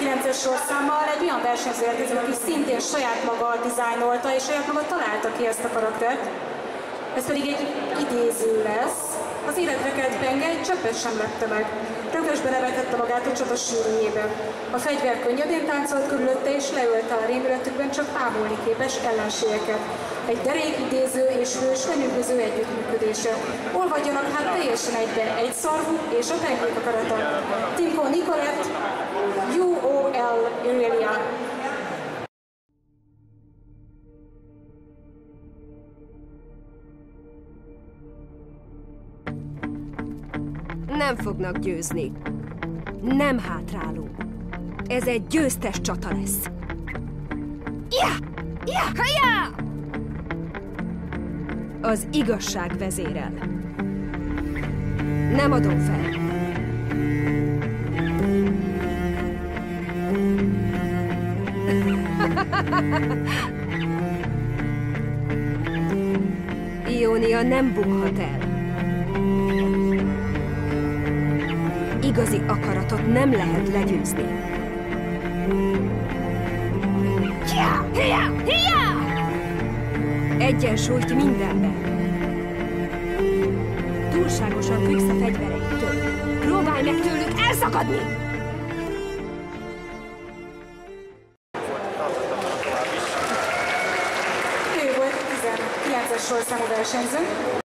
19-es sorszámmal egy olyan versenyző érkezik, aki szintén saját maga dizájnolta és saját maga találta ki ezt a karaktert. Ez pedig egy idéző lesz. Az életre kelt penge egy cseppet sem lepte meg. Rögösbe nevetette magát a csata sűrűjében. A fegyver könnyedén táncolt körülötte és leölte a rémületükben csak ámulni képes ellenségeket. Egy derék idéző és hős lenyűgöző együttműködése. Olvadjanak hát teljesen egybe egy szarvú és a pengék akarata. Timko Nicolette, UOL Irelia. Nem fognak győzni. Nem hátrálunk. Ez egy győztes csata lesz. Ja! Ja! Ja! Az igazság vezérel. Nem adom fel. Ionia nem bukhat el. Igazi akaratot nem lehet legyőzni. Egyensúlyt mindenben. Túlságosan függsz a fegyvereiktől. Próbálj meg tőlük elszakadni! Ő volt 19-es sorszámú versenyző.